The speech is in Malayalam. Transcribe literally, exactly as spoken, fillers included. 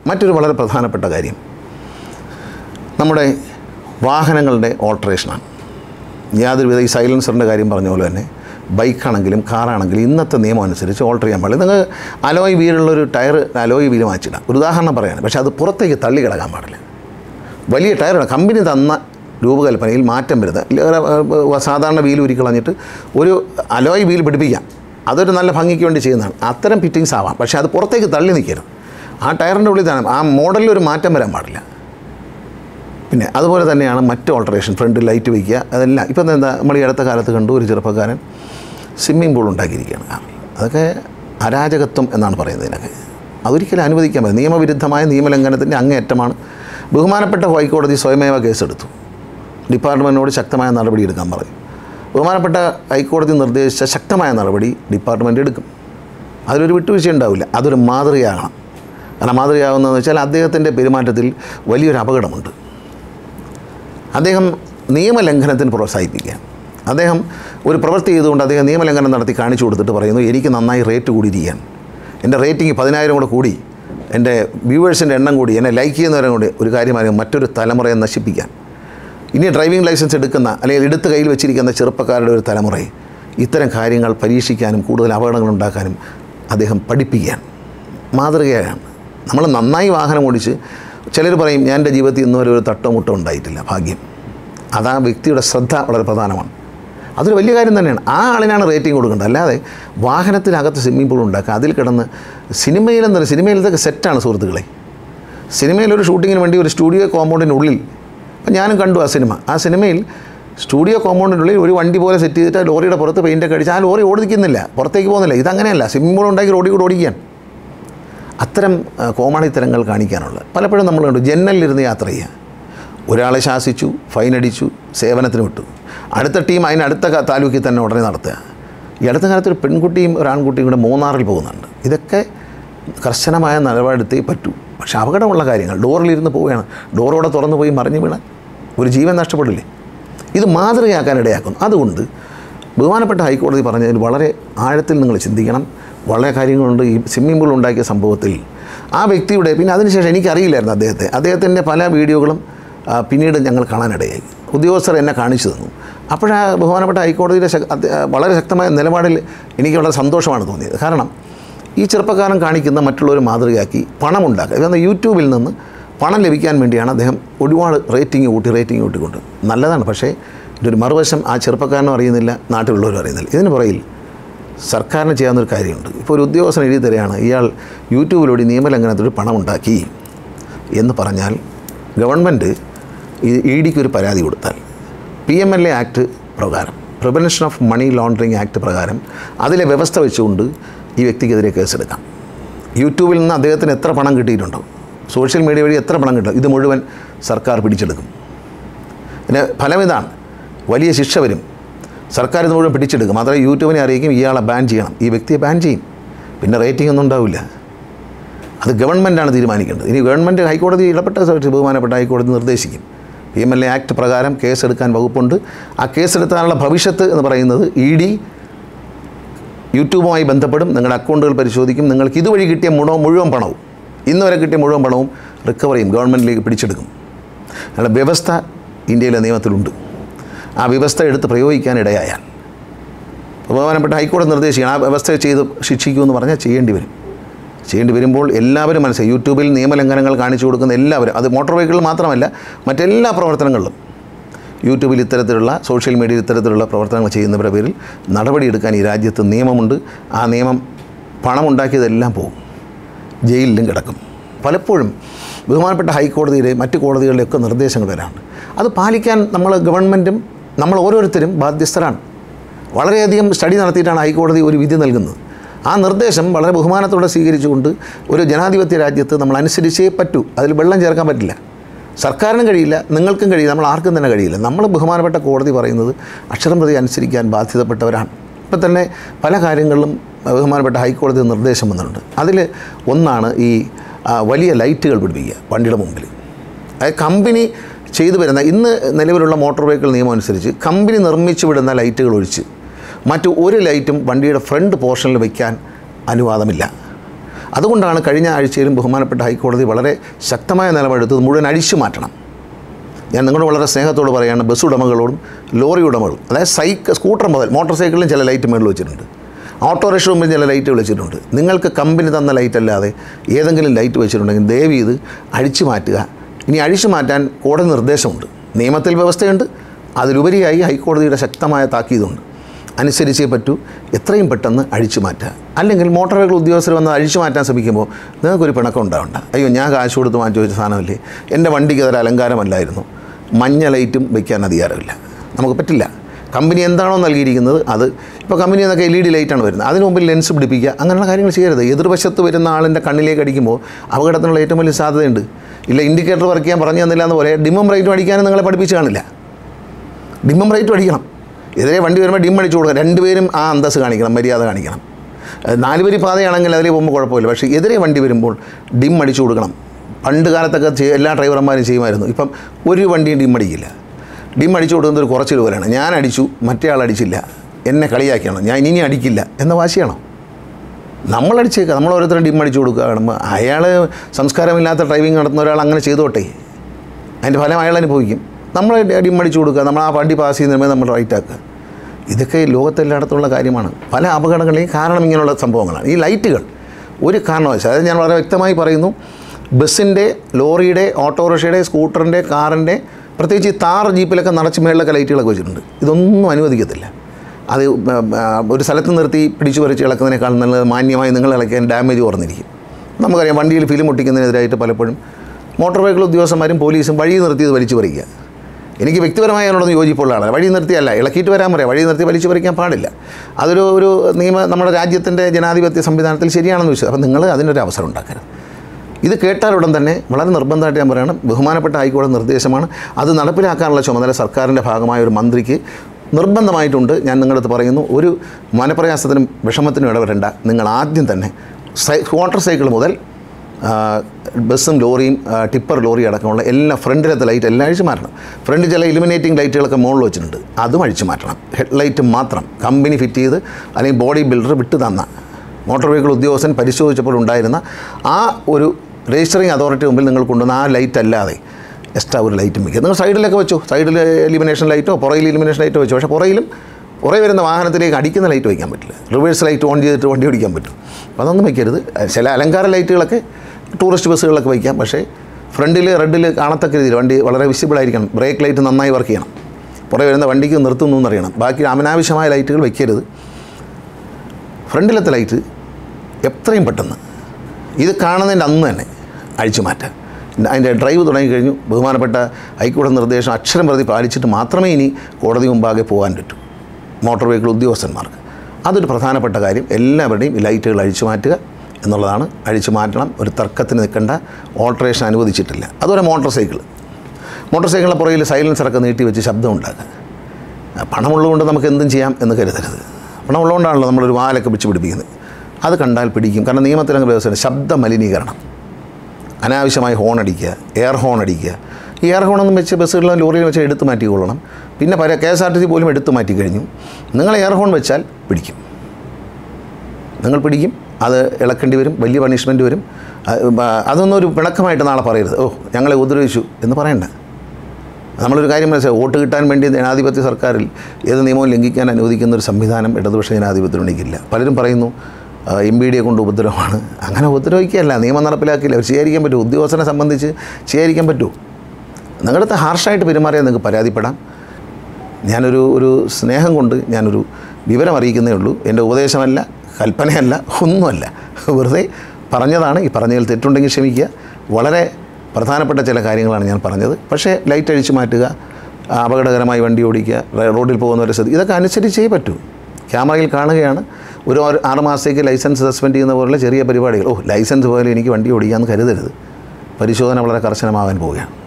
മറ്റൊരു വളരെ പ്രധാനപ്പെട്ട കാര്യം നമ്മുടെ വാഹനങ്ങളുടെ ഓൾട്ടറേഷനാണ്. യാതൊരുവിധ ഈ സൈലൻസറിൻ്റെ കാര്യം പറഞ്ഞ പോലെ തന്നെ ബൈക്കാണെങ്കിലും കാറാണെങ്കിലും ഇന്നത്തെ നിയമം അനുസരിച്ച് ഓൾട്ടർ ചെയ്യാൻ പാടില്ല. നിങ്ങൾ അലോയ് വീലുള്ളൊരു ടയർ അലോയ് വീല് മാറ്റിടാം, ഒരു ഉദാഹരണം പറയാണ്. പക്ഷേ അത് പുറത്തേക്ക് തള്ളി കിടക്കാൻ പാടില്ല. വലിയ ടയറാണ്, കമ്പനി തന്ന രൂപകൽപ്പനയിൽ മാറ്റം വരുന്നത്. സാധാരണ വീൽ ഉരുക്കി കളഞ്ഞിട്ട് ഒരു അലോയ് വീൽ പിടിപ്പിക്കാം, അതൊരു നല്ല ഭംഗിക്ക് വേണ്ടി ചെയ്യുന്നതാണ്. അത്തരം ഫിറ്റിങ്സ് ആവാം, പക്ഷേ അത് പുറത്തേക്ക് തള്ളി നിൽക്കരുത്. ആ ടയറിൻ്റെ ഉള്ളിൽ തന്നെ ആ മോഡലിൽ ഒരു മാറ്റം വരാൻ പാടില്ല. പിന്നെ അതുപോലെ തന്നെയാണ് മറ്റ് ഓൾട്ടറേഷൻ, ഫ്രണ്ട് ലൈറ്റ് വയ്ക്കുക, അതെല്ലാം. ഇപ്പം എന്താ നമ്മൾ ഈ അടുത്ത കാലത്ത് കണ്ടു, ഒരു ചെറുപ്പക്കാരൻ സ്വിമ്മിംഗ് പൂൾ ഉണ്ടാക്കിയിരിക്കുകയാണ്. അതൊക്കെ അരാജകത്വം എന്നാണ് പറയുന്നത്. ഇതിനൊക്കെ അതൊരിക്കലും അനുവദിക്കാൻ പറ്റും. നിയമവിരുദ്ധമായ നിയമലംഘനത്തിൻ്റെ അങ്ങേയറ്റമാണ്. ബഹുമാനപ്പെട്ട ഹൈക്കോടതി സ്വയമേവ കേസെടുത്തു, ഡിപ്പാർട്ട്മെൻറ്റിനോട് ശക്തമായ നടപടി എടുക്കാൻ പറയും. ബഹുമാനപ്പെട്ട ഹൈക്കോടതി നിർദ്ദേശിച്ച ശക്തമായ നടപടി ഡിപ്പാർട്ട്മെൻറ്റ് എടുക്കും. അതിലൊരു വിട്ടുവീഴ്ച ഉണ്ടാവില്ല. അതൊരു മാതൃകയാകണം. കാരണം മാതൃകയാകുന്നതെന്ന് വെച്ചാൽ അദ്ദേഹത്തിൻ്റെ പെരുമാറ്റത്തിൽ വലിയൊരു അപകടമുണ്ട്. അദ്ദേഹം നിയമലംഘനത്തിന് പ്രോത്സാഹിപ്പിക്കുക. അദ്ദേഹം ഒരു പ്രവൃത്തി ചെയ്തുകൊണ്ട് അദ്ദേഹം നിയമലംഘനം നടത്തി കാണിച്ചു കൊടുത്തിട്ട് പറയുന്നു, എനിക്ക് നന്നായി റേറ്റ് കൂടിയിരിക്കുകയാണ്, എൻ്റെ റേറ്റിംഗ് പതിനായിരം കൂടെ കൂടി, എൻ്റെ വ്യൂവേഴ്സിൻ്റെ എണ്ണം കൂടി, എന്നെ ലൈക്ക് ചെയ്യുന്നവരും കൂടി ഒരു കാര്യമായി മറ്റൊരു തലമുറയെ നശിപ്പിക്കാൻ. ഇനി ഡ്രൈവിംഗ് ലൈസൻസ് എടുക്കുന്ന അല്ലെങ്കിൽ എടുത്ത് കയ്യിൽ വെച്ചിരിക്കുന്ന ചെറുപ്പക്കാരുടെ ഒരു തലമുറയെ ഇത്തരം കാര്യങ്ങൾ പരീക്ഷിക്കാനും കൂടുതൽ അപകടങ്ങൾ ഉണ്ടാക്കാനും അദ്ദേഹം പഠിപ്പിക്കാൻ മാതൃകയാണ്. നമ്മൾ നന്നായി വാഹനം ഓടിച്ച്, ചിലർ പറയും ഞാൻ എൻ്റെ ജീവിതത്തിൽ ഇന്നും വരെ ഒരു തട്ടോ മുട്ടോ ഉണ്ടായിട്ടില്ല, ഭാഗ്യം. അതാ വ്യക്തിയുടെ ശ്രദ്ധ വളരെ പ്രധാനമാണ്. അതൊരു വലിയ കാര്യം തന്നെയാണ്. ആ ആളിനാണ് റേറ്റിംഗ് കൊടുക്കേണ്ടത്. അല്ലാതെ വാഹനത്തിനകത്ത് സ്വിമ്മിംഗ് പൂൾ ഉണ്ടാക്കുക, അതിൽ കിടന്ന് സിനിമയിലെന്ന് പറയും, സിനിമയിലത്തൊക്കെ സെറ്റാണ് സുഹൃത്തുക്കളെ. സിനിമയിലൊരു ഷൂട്ടിങ്ങിന് വേണ്ടി ഒരു സ്റ്റുഡിയോ കോമ്പൗണ്ടിനുള്ളിൽ, അപ്പം ഞാനും കണ്ടു ആ സിനിമ. ആ സിനിമയിൽ സ്റ്റുഡിയോ കോമ്പൗണ്ടിനുള്ളിൽ ഒരു വണ്ടി പോലെ സെറ്റ് ചെയ്തിട്ട് ആ ലോറിയുടെ പുറത്ത് പെയിൻ്റൊക്കെ അടിച്ച് ആ ലോറി ഓടിക്കുന്നില്ല, പുറത്തേക്ക് പോകുന്നില്ല. ഇതങ്ങനെയല്ല, സ്വിമ്മിംഗ് പൂൾ ഉണ്ടാക്കി റോഡിൽ കൂടെ ഓടിക്കാൻ. അത്തരം കോമാളിത്തരങ്ങൾ കാണിക്കാനുള്ള പലപ്പോഴും നമ്മൾ കണ്ടു. ജനലിലിരുന്ന് യാത്ര ചെയ്യുക, ഒരാളെ ശാസിച്ചു, ഫൈനടിച്ചു, സേവനത്തിന് വിട്ടു, അടുത്ത ടീം അതിന് അടുത്ത താലൂക്കിൽ തന്നെ ഉടനെ നടത്തുക. ഈ അടുത്ത കാലത്തൊരു പെൺകുട്ടിയും ഒരു ആൺകുട്ടിയും കൂടെ മൂന്നാറിൽ പോകുന്നുണ്ട്. ഇതൊക്കെ കർശനമായ നിലപാടെടുത്തേ പറ്റൂ. പക്ഷേ അപകടമുള്ള കാര്യങ്ങൾ, ഡോറിലിരുന്ന് പോവുകയാണ്, ഡോറോടെ തുറന്നു പോയി മറിഞ്ഞു വീണാൽ ഒരു ജീവൻ നഷ്ടപ്പെടില്ലേ? ഇത് മാതൃകയാക്കാൻ ഇടയാക്കുന്നു. അതുകൊണ്ട് ബഹുമാനപ്പെട്ട ഹൈക്കോടതി പറഞ്ഞതിൽ വളരെ ആഴത്തിൽ നിങ്ങൾ ചിന്തിക്കണം. വളരെ കാര്യങ്ങളുണ്ട്. ഈ സ്വിമ്മിംഗ് പൂൾ ഉണ്ടാക്കിയ സംഭവത്തിൽ ആ വ്യക്തിയുടെ, പിന്നെ അതിനുശേഷം എനിക്കറിയില്ലായിരുന്നു അദ്ദേഹത്തെ, അദ്ദേഹത്തിൻ്റെ പല വീഡിയോകളും പിന്നീട് ഞങ്ങൾ കാണാനിടയായി. ഉദ്യോഗസ്ഥർ എന്നെ കാണിച്ചു തന്നു. അപ്പോഴാ ബഹുമാനപ്പെട്ട ഹൈക്കോടതിയുടെ വളരെ ശക്തമായ നിലപാടിൽ എനിക്ക് വളരെ സന്തോഷമാണ് തോന്നിയത്. കാരണം ഈ ചെറുപ്പക്കാരൻ കാണിക്കുന്ന മറ്റുള്ളവർ മാതൃകയാക്കി പണമുണ്ടാക്കുക. ഇതെന്നാൽ യൂട്യൂബിൽ നിന്ന് പണം ലഭിക്കാൻ വേണ്ടിയാണ് അദ്ദേഹം ഒരുപാട് റേറ്റിംഗ് കൂട്ടി റേറ്റിംഗ് കൂട്ടിക്കൊണ്ട്. നല്ലതാണ്, പക്ഷേ ഇതൊരു മറുവശം ആ ചെറുപ്പക്കാരനും അറിയുന്നില്ല, നാട്ടിലുള്ളവരും അറിയുന്നില്ല. ഇതിന് പുറകിൽ സർക്കാരിന് ചെയ്യാവുന്നൊരു കാര്യമുണ്ട്. ഇപ്പോൾ ഒരു ഉദ്യോഗസ്ഥൻ എഴുതി തരികയാണ്, ഇയാൾ യൂട്യൂബിലൂടെ നിയമലംഘനത്തിൽ പണമുണ്ടാക്കി എന്ന് പറഞ്ഞാൽ ഗവൺമെൻറ് ഇ ഡിക്ക് ഒരു പരാതി കൊടുത്താൽ P M L A act പ്രകാരം, prevention of money laundering act പ്രകാരം അതിലെ വ്യവസ്ഥ വെച്ചുകൊണ്ട് ഈ വ്യക്തിക്കെതിരെ കേസെടുക്കാം. യൂട്യൂബിൽ നിന്ന് അദ്ദേഹത്തിന് എത്ര പണം കിട്ടിയിട്ടുണ്ടോ, സോഷ്യൽ മീഡിയ വഴി എത്ര പണം കിട്ടും, ഇത് മുഴുവൻ സർക്കാർ പിടിച്ചെടുക്കും. പിന്നെ ഫലം ഇതാണ്, വലിയ ശിക്ഷ വരും. സർക്കാർ ഇത് മുഴുവൻ പിടിച്ചെടുക്കും. മാത്രമേ യൂട്യൂബിനെ അറിയിക്കും ഇയാളെ ബാൻ ചെയ്യണം, ഈ വ്യക്തിയെ ബാൻ ചെയ്യും. പിന്നെ റേറ്റിംഗ് ഒന്നും ഉണ്ടാവില്ല. അത് ഗവൺമെൻറ്റാണ് തീരുമാനിക്കേണ്ടത്. ഇനി ഗവൺമെൻറ് ഹൈക്കോടതി ഇടപെട്ട ബഹുമാനപ്പെട്ട ഹൈക്കോടതി നിർദ്ദേശിക്കും. P M L A act പ്രകാരം കേസെടുക്കാൻ വകുപ്പുണ്ട്. ആ കേസെടുക്കാനുള്ള ഭവിഷ്യത്ത് എന്ന് പറയുന്നത് ഇ ഡി യൂട്യൂബുമായി ബന്ധപ്പെടും, നിങ്ങളുടെ അക്കൗണ്ടുകൾ പരിശോധിക്കും, നിങ്ങൾക്ക് ഇതുവഴി കിട്ടിയ മുഴുവൻ മുഴുവൻ പണവും ഇന്ന് വരെ കിട്ടിയ മുഴുവൻ പണവും റിക്കവർ ചെയ്യും, ഗവൺമെൻറ്റിലേക്ക് പിടിച്ചെടുക്കും. അതിനുള്ള വ്യവസ്ഥ ഇന്ത്യയിലെ നിയമത്തിലുണ്ട്. ആ വ്യവസ്ഥ എടുത്ത് പ്രയോഗിക്കാൻ ഇടയായാൽ ബഹുമാനപ്പെട്ട ഹൈക്കോടതി നിർദ്ദേശിക്കണം, ആ വ്യവസ്ഥ ചെയ്ത് ശിക്ഷിക്കുമെന്ന് പറഞ്ഞാൽ ചെയ്യേണ്ടി വരും. ചെയ്യേണ്ടി വരുമ്പോൾ എല്ലാവരും മനസ്സിലായി, യൂട്യൂബിൽ നിയമലംഘനങ്ങൾ കാണിച്ചു കൊടുക്കുന്ന എല്ലാവരും, അത് മോട്ടോർ വെഹിക്കിൾ മാത്രമല്ല മറ്റെല്ലാ പ്രവർത്തനങ്ങളിലും യൂട്യൂബിൽ ഇത്തരത്തിലുള്ള സോഷ്യൽ മീഡിയയിൽ ഇത്തരത്തിലുള്ള പ്രവർത്തനങ്ങൾ ചെയ്യുന്നവരുടെ പേരിൽ നടപടിയെടുക്കാൻ ഈ രാജ്യത്ത് നിയമമുണ്ട്. ആ നിയമം പണമുണ്ടാക്കിയതെല്ലാം പോകും, ജയിലിലും കിടക്കും. പലപ്പോഴും ബഹുമാനപ്പെട്ട ഹൈക്കോടതിയുടെ മറ്റ് കോടതികളിലൊക്കെ നിർദ്ദേശങ്ങൾ വരാറുണ്ട്. അത് പാലിക്കാൻ നമ്മൾ ഗവൺമെൻറ്റും നമ്മൾ ഓരോരുത്തരും ബാധ്യസ്ഥരാണ്. വളരെയധികം സ്റ്റഡി നടത്തിയിട്ടാണ് ഹൈക്കോടതി ഒരു വിധി നൽകുന്നത്. ആ നിർദ്ദേശം വളരെ ബഹുമാനത്തോടെ സ്വീകരിച്ചുകൊണ്ട് ഒരു ജനാധിപത്യ രാജ്യത്ത് നമ്മൾ അനുസരിച്ചേ പറ്റൂ. അതിൽ വെള്ളം ചേർക്കാൻ പറ്റില്ല. സർക്കാരിനും കഴിയില്ല, നിങ്ങൾക്കും കഴിയില്ല, നമ്മൾ ആർക്കും തന്നെ കഴിയില്ല. നമ്മൾ ബഹുമാനപ്പെട്ട കോടതി പറയുന്നത് അക്ഷരം പ്രതി അനുസരിക്കാൻ ബാധ്യതപ്പെട്ടവരാണ്. ഇപ്പം തന്നെ പല കാര്യങ്ങളിലും ബഹുമാനപ്പെട്ട ഹൈക്കോടതി നിർദ്ദേശം വന്നിട്ടുണ്ട്. അതിൽ ഒന്നാണ് ഈ വലിയ ലൈറ്റുകൾ പിടിപ്പിക്കുക വണ്ടിയുടെ മുമ്പിൽ. അതായത് കമ്പനി ചെയ്തു വരുന്ന ഇന്ന് നിലവിലുള്ള മോട്ടോർ വെഹിക്കിൾ നിയമം അനുസരിച്ച് കമ്പനി നിർമ്മിച്ചു വിടുന്ന ലൈറ്റുകൾ ഒഴിച്ച് മറ്റു ഒരു ലൈറ്റും വണ്ടിയുടെ ഫ്രണ്ട് പോർഷനിൽ വയ്ക്കാൻ അനുവാദമില്ല. അതുകൊണ്ടാണ് കഴിഞ്ഞ ആഴ്ചയിലും ബഹുമാനപ്പെട്ട ഹൈക്കോടതി വളരെ ശക്തമായ നിലപാടെടുത്തത് മുഴുവൻ അഴിച്ചു മാറ്റണം. ഞാൻ നിങ്ങളോട് വളരെ സ്നേഹത്തോട് പറയുകയാണ്, ബസ് ഉടമകളോടും ലോറി ഉടമകളും, അതായത് സൈക്കിൾ സ്കൂട്ടർ മുതൽ മോട്ടോർ സൈക്കിളിലും ചില ലൈറ്റ് മേളിൽ വെച്ചിട്ടുണ്ട്, ഓട്ടോറിക്ഷ മുമ്പിൽ ചില ലൈറ്റ് വെച്ചിട്ടുണ്ട്. നിങ്ങൾക്ക് കമ്പനി തന്ന ലൈറ്റ് അല്ലാതെ ഏതെങ്കിലും ലൈറ്റ് വെച്ചിട്ടുണ്ടെങ്കിൽ ദയവ് ഇത് അഴിച്ചു മാറ്റുക. ഇനി അഴിച്ചു മാറ്റാൻ കോടതി നിർദ്ദേശമുണ്ട്, നിയമത്തിൽ വ്യവസ്ഥയുണ്ട്, അതിലുപരിയായി ഹൈക്കോടതിയുടെ ശക്തമായ താക്കീതുണ്ട്. അനുസരിച്ചേ പറ്റൂ, എത്രയും പെട്ടെന്ന് അഴിച്ചു മാറ്റുക. അല്ലെങ്കിൽ മോട്ടോർ വെഹിക്കിൾ ഉദ്യോഗസ്ഥർ വന്ന് അഴിച്ചു മാറ്റാൻ ശ്രമിക്കുമ്പോൾ നിങ്ങൾക്കൊരു പിണക്കം ഉണ്ടാവണ്ട. അയ്യോ, ഞാൻ കാശ് കൊടുത്ത് വാങ്ങിച്ചു വെച്ച സാധനമല്ലേ, എൻ്റെ വണ്ടിക്ക് അതൊരു അലങ്കാരമല്ലായിരുന്നു, മഞ്ഞ ലൈറ്റും വയ്ക്കാൻ അധികാരമില്ല, നമുക്ക് പറ്റില്ല. കമ്പനി എന്താണോ നൽകിയിരിക്കുന്നത് അത്, ഇപ്പോൾ കമ്പനി എന്നൊക്കെ എൽ ഇ ഡി ലൈറ്റാണ് വരുന്നത്, അതിന് മുമ്പിൽ ലെൻസ് പിടിപ്പിക്കുക, അങ്ങനെയുള്ള കാര്യങ്ങൾ ചെയ്യരുത്. എതിർവശത്ത് വരുന്ന ആളിൻ്റെ കണ്ണിലേക്ക് അടിക്കുമ്പോൾ അപകടത്തിനുള്ള ഏറ്റവും വലിയ സാധ്യതയുണ്ട്. ഇല്ല ഇൻഡിക്കേറ്റർ വർക്ക് ചെയ്യാൻ പറഞ്ഞു തന്നില്ല എന്ന് പോലെ ഡിമ്മം റൈറ്റും അടിക്കാനും നിങ്ങളെ പഠിപ്പിച്ച് കാണില്ല. ഡിമ്മം റൈറ്റും അടിക്കണം. എതിരെ വണ്ടി വരുമ്പോൾ ഡിം അടിച്ചു കൊടുക്കണം. രണ്ടുപേരും ആ അന്തസ്സ് കാണിക്കണം, മര്യാദ കാണിക്കണം. നാല് വരി പാതയാണെങ്കിൽ അതിൽ പോകുമ്പോൾ കുഴപ്പമില്ല, പക്ഷേ എതിരെ വണ്ടി വരുമ്പോൾ ഡിം അടിച്ചു കൊടുക്കണം. പണ്ട് കാലത്തൊക്കെ എല്ലാ ഡ്രൈവർമാരും ചെയ്യുമായിരുന്നു. ഇപ്പം ഒരു വണ്ടിയും ഡിം അടിക്കില്ല. ഡിം അടിച്ചു കൊടുക്കുന്നത് ഒരു കുറച്ച് രൂപയാണ്. ഞാൻ അടിച്ചു, മറ്റേ ആൾ അടിച്ചില്ല, എന്നെ കളിയാക്കിയാണ്, ഞാൻ ഇനി അടിക്കില്ല എന്ന വാശിയാണോ? നമ്മളടിച്ചേക്കുക, നമ്മൾ ഓരോരുത്തരും ഡിം അടിച്ചു കൊടുക്കുക. കാണുമ്പോൾ അയാൾ സംസ്കാരമില്ലാത്ത ഡ്രൈവിംഗ് നടത്തുന്ന ഒരാൾ അങ്ങനെ ചെയ്തോട്ടെ, അതിൻ്റെ ഫലം അയാൾ അനുഭവിക്കും. നമ്മൾ ഡിം അടിച്ചു കൊടുക്കുക, നമ്മൾ ആ വണ്ടി പാസ് ചെയ്യുന്നതിന് നമ്മൾ റൈറ്റ് ആക്കുക. ഇതൊക്കെ ലോകത്തെല്ലായിടത്തുള്ള കാര്യമാണ്. പല അപകടങ്ങളെയും കാരണം ഇങ്ങനെയുള്ള സംഭവങ്ങളാണ്. ഈ ലൈറ്റുകൾ ഒരു കാരണവശാൽ, അതായത് ഞാൻ വളരെ വ്യക്തമായി പറയുന്നു, ബസ്സിൻ്റെ, ലോറിയുടെ, ഓട്ടോറിക്ഷയുടെ, സ്കൂട്ടറിൻ്റെ, കാറിൻ്റെ, പ്രത്യേകിച്ച് ഈ താർ ജീപ്പിലൊക്കെ നിറച്ച് മേളിലൊക്കെ ലൈറ്റുകളൊക്കെ വെച്ചിട്ടുണ്ട്. ഇതൊന്നും അനുവദിക്കത്തില്ല. അത് ഒരു സ്ഥലത്ത് നിർത്തി പിടിച്ചു പറിച്ച് ഇളക്കുന്നതിനേക്കാൾ നല്ലത് മാന്യമായി നിങ്ങൾ ഇളക്കാൻ ഡാമേജ് കുറഞ്ഞിരിക്കും. നമുക്കറിയാം, വണ്ടിയിൽ ഫിലിം ഒട്ടിക്കുന്നതിനെതിരായിട്ട് പലപ്പോഴും മോട്ടോർ വെഹിക്കിൾ ഉദ്യോഗസ്ഥന്മാരും പോലീസും വഴി നിർത്തി ഇത് വലിച്ചു പറിക്കുക. എനിക്ക് വ്യക്തിപരമായി അതിനോടൊന്നും യോജിപ്പുള്ള ആളാണ്. വഴി നിർത്തിയല്ല, ഇളക്കിയിട്ട് വരാൻ പറയാം, വഴി നിർത്തി വലിച്ചു പറിക്കാൻ പാടില്ല. അതൊരു ഒരു നിയമ നമ്മുടെ രാജ്യത്തിൻ്റെ ജനാധിപത്യ സംവിധാനത്തിൽ ശരിയാണെന്ന് വിശ്വസിച്ചു. അപ്പോൾ നിങ്ങൾ അതിനൊരു അവസരം ഉണ്ടാക്കരുത്. ഇത് കേട്ടാലുടൻ തന്നെ വളരെ നിർബന്ധമായിട്ട് ഞാൻ പറയണം, ബഹുമാനപ്പെട്ട ഹൈക്കോടതി നിർദ്ദേശമാണ്, അത് നടപ്പിലാക്കാനുള്ള ചുമതല സർക്കാരിൻ്റെ ഭാഗമായ ഒരു മന്ത്രിക്ക് നിർബന്ധമായിട്ടുണ്ട്. ഞാൻ നിങ്ങളടുത്ത് പറയുന്നു, ഒരു മനപ്രയാസത്തിനും വിഷമത്തിനും ഇടപെടേണ്ട. നിങ്ങൾ ആദ്യം തന്നെ സൈ മോട്ടോർ സൈക്കിൾ മുതൽ ബസ്സും ലോറിയും ടിപ്പർ ലോറി അടക്കമുള്ള എല്ലാ ഫ്രണ്ടിലത്തെ ലൈറ്റ് എല്ലാം അഴിച്ചു മാറ്റണം. ഫ്രണ്ടിൽ ചില ഇലുമിനേറ്റിംഗ് ലൈറ്റുകളൊക്കെ മുകളിൽ വെച്ചിട്ടുണ്ട്, അതും അഴിച്ചു മാറ്റണം. ഹെഡ് ലൈറ്റ് മാത്രം കമ്പനി ഫിറ്റ് ചെയ്ത് അല്ലെങ്കിൽ ബോഡി ബിൽഡർ വിട്ടു തന്ന മോട്ടോർ വെഹിക്കിൾ ഉദ്യോഗസ്ഥൻ പരിശോധിച്ചപ്പോൾ ഉണ്ടായിരുന്ന ആ ഒരു രജിസ്റ്ററിങ് അതോറിറ്റി മുമ്പിൽ നിങ്ങൾ കൊണ്ടുവന്ന ആ ലൈറ്റ് അല്ലാതെ എക്സ്ട്രാ ഒരു ലൈറ്റും വയ്ക്കുക. നിങ്ങൾ സൈഡിലൊക്കെ വെച്ചു, സൈഡിൽ ഇലിമിനേഷൻ ലൈറ്റോ പുറയിൽ ഇലിമിനേഷൻ ലൈറ്റോ വെച്ചു. പക്ഷേ പുറയിലും പുറകെ വരുന്ന വാഹനത്തിലേക്ക് അടിക്കുന്ന ലൈറ്റ് വയ്ക്കാൻ പറ്റില്ല. റിവേഴ്സ് ലൈറ്റ് ഓൺ ചെയ്തിട്ട് വണ്ടി ഓടിക്കാൻ പറ്റും. അപ്പോൾ അതൊന്നും വയ്ക്കരുത്. ചില അലങ്കാര ലൈറ്റുകളൊക്കെ ടൂറിസ്റ്റ് ബസ്സുകളിലൊക്കെ വയ്ക്കാം, പക്ഷേ ഫ്രണ്ടിൽ റെഡിൽ കാണത്തക്ക രീതിയിൽ വണ്ടി വളരെ വിസിബിളായിരിക്കണം. ബ്രേക്ക് ലൈറ്റ് നന്നായി വർക്ക് ചെയ്യണം, പുറകെ വരുന്ന വണ്ടിക്ക് നിർത്തുന്നു എന്നറിയണം. ബാക്കി അനാവശ്യമായ ലൈറ്റുകൾ വയ്ക്കരുത്. ഫ്രണ്ടിലത്തെ ലൈറ്റ് എത്രയും പെട്ടെന്ന് ഇത് കാണുന്നതിൻ്റെ അന്ന് തന്നെ അഴിച്ചു മാറ്റാം. അതിൻ്റെ ഡ്രൈവ് തുടങ്ങിക്കഴിഞ്ഞു. ബഹുമാനപ്പെട്ട ഹൈക്കോടതി നിർദ്ദേശം അക്ഷരം പ്രതി പാലിച്ചിട്ട് മാത്രമേ ഇനി കോടതി മുമ്പാകെ പോകാൻ പറ്റൂ മോട്ടോർ വെഹിക്കിൾ ഉദ്യോഗസ്ഥന്മാർക്ക്. അതൊരു പ്രധാനപ്പെട്ട കാര്യം. എല്ലാവരുടെയും ഈ ലൈറ്റുകൾ അഴിച്ചു മാറ്റുക എന്നുള്ളതാണ്. അഴിച്ചു മാറ്റണം. ഒരു തർക്കത്തിന് നിൽക്കേണ്ട. ഓൾട്ടറേഷൻ അനുവദിച്ചിട്ടില്ല. അതുപോലെ മോട്ടോർ സൈക്കിൾ മോട്ടോർ സൈക്കിളിൻ്റെ പുറകിൽ സൈലൻസറൊക്കെ നീട്ടി വെച്ച് ശബ്ദം ഉണ്ടാക്കുക. പണമുള്ളതുകൊണ്ട് നമുക്ക് എന്തും ചെയ്യാം എന്ന് കരുതരുത്. പണമുള്ളതുകൊണ്ടാണല്ലോ നമ്മളൊരു വാലൊക്കെ പിടിച്ച് പിടിപ്പിക്കുന്നത്. അത് കണ്ടാൽ പിടിക്കും. കാരണം നിയമത്തിലങ്ങ് വ്യവസ്ഥയാണ് ശബ്ദ മലിനീകരണം. അനാവശ്യമായി ഹോൺ അടിക്കുക, എയർ ഹോൺ അടിക്കുക. ഈ എയർ ഹോണൊന്നും വെച്ച് ബസ്സുകളിലും ലോറിയിലും വെച്ച് എടുത്ത് മാറ്റിക്കൊള്ളണം. പിന്നെ പല K S R T C പോലും എടുത്ത് മാറ്റി കഴിഞ്ഞു. നിങ്ങൾ എയർ ഹോൺ വെച്ചാൽ പിടിക്കും, നിങ്ങൾ പിടിക്കും. അത് ഇളക്കേണ്ടി വരും, വലിയ പണിഷ്മെൻറ്റ് വരും. അതൊന്നും ഒരു പിണക്കമായിട്ട് നാളെ പറയരുത്, ഓ ഞങ്ങളെ ഉപദ്രവിച്ചു എന്ന് പറയണ്ട. നമ്മളൊരു കാര്യം മനസ്സിലായി, വോട്ട് കിട്ടാൻ വേണ്ടി ജനാധിപത്യ സർക്കാരിൽ ഏത് നിയമവും ലംഘിക്കാൻ അനുവദിക്കുന്ന ഒരു സംവിധാനം ഇടതുപക്ഷ ജനാധിപത്യത്തിനുണ്ടെങ്കില്ല. പലരും പറയുന്നു എം ബി ഡിയെ കൊണ്ട് ഉപദ്രവമാണ്. അങ്ങനെ ഉപദ്രവിക്കുകയല്ല, നിയമം നടപ്പിലാക്കിയില്ല. അവർ സ്വീകരിക്കാൻ പറ്റൂ. ഉദ്യോഗസ്ഥനെ സംബന്ധിച്ച് സ്വീകരിക്കാൻ പറ്റൂ. നിങ്ങളുടെ ഹാർഷായിട്ട് പെരുമാറിയാൽ നിങ്ങൾക്ക് പരാതിപ്പെടാം. ഞാനൊരു ഒരു സ്നേഹം കൊണ്ട് ഞാനൊരു വിവരം അറിയിക്കുന്നേ ഉള്ളൂ. എൻ്റെ ഉപദേശമല്ല, കൽപ്പനയല്ല, ഒന്നുമല്ല. വെറുതെ പറഞ്ഞതാണ്. ഈ പറഞ്ഞതിൽ തെറ്റുണ്ടെങ്കിൽ ക്ഷമിക്കുക. വളരെ പ്രധാനപ്പെട്ട ചില കാര്യങ്ങളാണ് ഞാൻ പറഞ്ഞത്. പക്ഷേ ലൈറ്റ് അഴിച്ചു മാറ്റുക, അപകടകരമായി വണ്ടി ഓടിക്കുക, റോഡിൽ പോകുന്നവരെ ശ്രദ്ധ, ഇതൊക്കെ അനുസരിച്ചേ പറ്റൂ. ക്യാമറയിൽ കാണുകയാണ്. ഒരു ആറ് മാസത്തേക്ക് ലൈസൻസ് സസ്പെൻഡ് ചെയ്യുന്ന പോലുള്ള ചെറിയ പരിപാടികൾ. ഓ ലൈസൻസ് പോയാലും എനിക്ക് വണ്ടി ഓടിക്കാമെന്ന് കരുതരുത്. പരിശോധന വളരെ കർശനമാവാൻ പോവുകയാണ്.